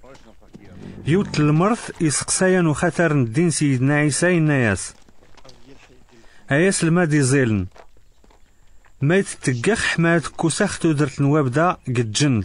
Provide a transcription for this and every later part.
يوت المرث يسقسايا وخاطر الدين سيدنا عيسى الناس اياس المادي زيلن ما يتتقخ حماد كوساخ تودرت نوابدا قد جند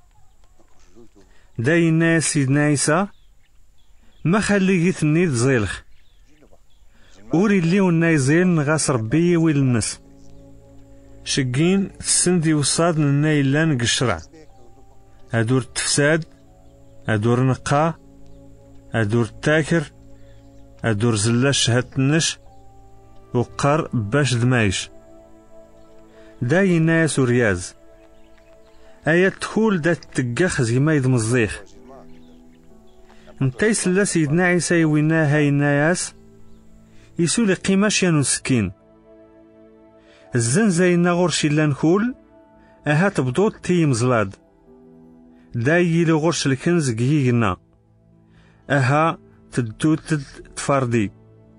داي الناس سيدنا عيسى ما خليه ثنيد زيلخ أوري اللي ونايزين غاس ربي ويل النس شقين السندي وصاد النايلان قشرع أدور التفساد أدور نقا أدور التاكر أدور زلاش هاتنش وقار باش دمايش داي ناس ورياز آيات تخول دا تتقخ زي ما يدمزيخ انتايس لا سيدنا عيسى يوينا هاي الناس يسولي قيماش يانو سكين الزنزاينا غرشي لانكول اها تبدوط تي مزلاد داي لي غرش الكنز قيقنا اها تدوت تفاردي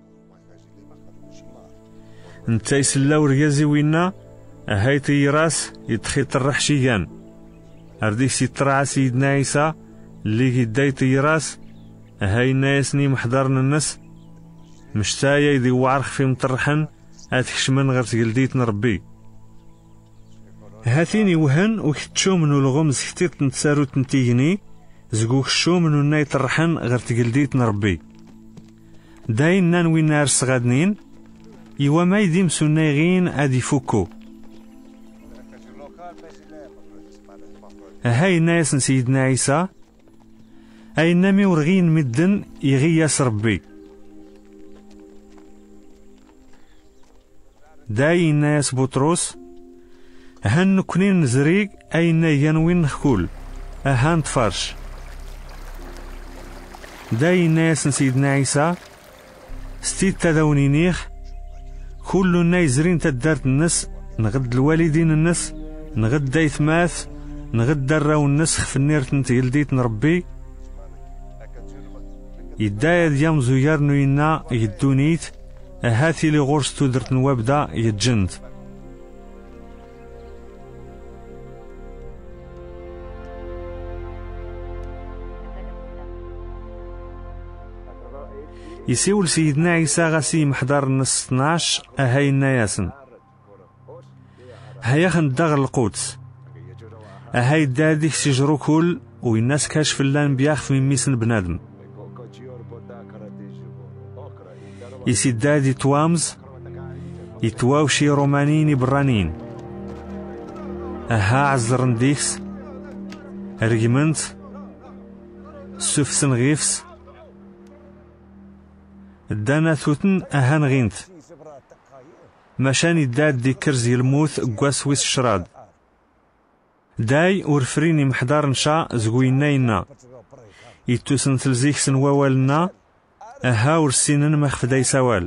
انتايس لا وريازي وينا هاي تيراس يتخيط الرحشيان ارديك سيطرع سيدنا عيسى اللي قداي تيراس هاي ناسني محضرنا الناس مشتايا يدي وعرخ في مطرحن هاتكشمن غير تقلديت نربي هاتيني وهن وكتشو منو الغمز كتير تنتسارو تنتيجني زقوك شو منو ناي طرحن غير تقلديت نربي داين نانوي نار صغادنين يوا ما يديم سنايغين ادي فوكو هاي ناس سيدنا عيسى اي نامي ورغين مدن يغياس ربي داي ناس بطرس هن كنين نزريق اين ينوين نخول اهان تفرش داي ناس سيدنا عيسى ستيد تداونينيخ كل نايزرين تدارت النس نغد الوالدين النس نغد دايث ماث نغد دراو النسخ في النير تنتيلديت نربي يدايا ديام زويار نوينا يدونيت هاتي لي غورس تودرت نوابدا يتجند يسيول سيدنا عيسى غاسي محضر النص 12 هاي النياسن هيا خندغ القدس هاي داديك سيجرو كل والناس كاشف اللان بياخف من ميسن بنادم يسيد دادي توامز يتواوشي رومانيني برانين اها عزرن ديكس ريجمنت سوفسن غيفس دانا ثوتن اهان غينت مشان يداد دي كرزي الموت قواس ويس شراد داي ورفريني محضار نشا زقوينينا يتوسن تلزيك سن ووالنا اها ورسينن مخفداي سوال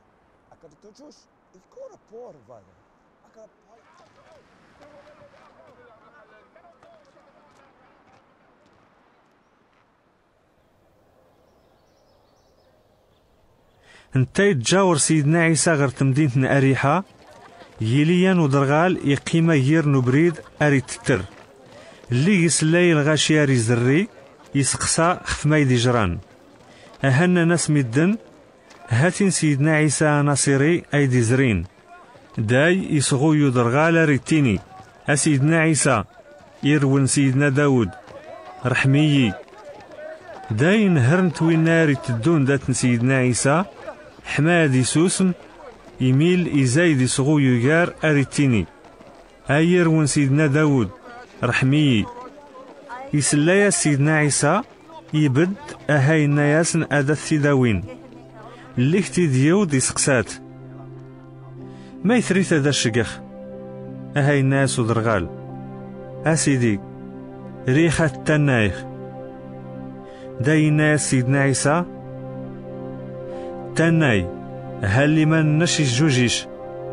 انتي تجاور سيدنا عيسى غير تمدينة أريحة يليان ودرغال يقيمة يير نبريد أريد تتر اللي يسلاي الغاشياري زري يسقسا خف ما يدي جران أهنا ناس مدن هاتين سيدنا عيسى ناصري أيدي زرين داي يصغو يدرغال ريتيني أسيدنا عيسى يرون سيدنا داود رحميي داي نهرنت وين ناري تدون دات سيدنا عيسى حماد يسوسن يميل إزايد يصغو يجار أريتيني أير ون سيدنا داود رحمي يسلايا سيدنا عيسى يبد أهاي الناياسن أدى الثداوين اللي كتي ديود يسقسات ما يثريت هذا الشقخ أهاي الناس ودرغال أسيدي ريخة التنايخ داي ناس سيدنا عيسى تناي هل من نشي الجوجيش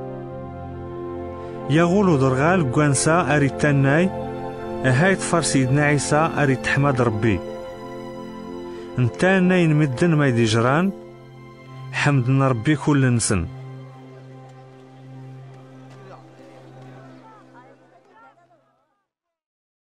يغولو درغال قوانسا أريد تناي هاي تفر سيدنا عيسى أريد تحمد ربي انتا ناين مدن ما يدي جران حمدنا ربي كل نسن